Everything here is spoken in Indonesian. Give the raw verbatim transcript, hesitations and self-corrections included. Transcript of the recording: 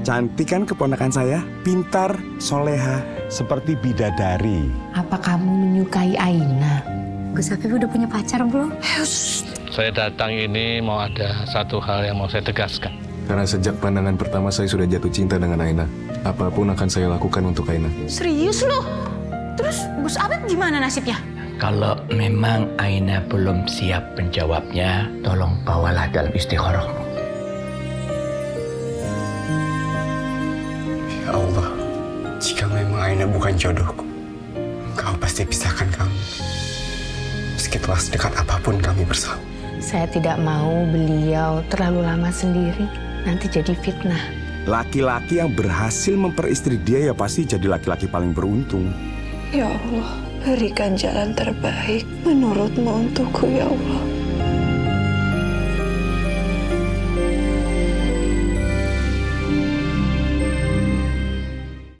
Cantik kan keponakan saya? Pintar, soleha, seperti bidadari. Apa kamu menyukai Aina? Gus Afif udah punya pacar belum? Saya datang ini mau ada satu hal yang mau saya tegaskan. Karena sejak pandangan pertama saya sudah jatuh cinta dengan Aina. Apapun akan saya lakukan untuk Aina. Serius loh? Terus Gus Afif gimana nasibnya? Kalau memang Aina belum siap menjawabnya, tolong bawalah dalam istikharahmu. Ya Allah, jika memang Aina bukan jodohku, Engkau pasti pisahkan kami. Meski telah sedekat apapun kami bersama. Saya tidak mau beliau terlalu lama sendiri. Nanti jadi fitnah. Laki-laki yang berhasil memperistri dia ya pasti jadi laki-laki paling beruntung. Ya Allah, berikan jalan terbaik menurutmu untukku ya Allah.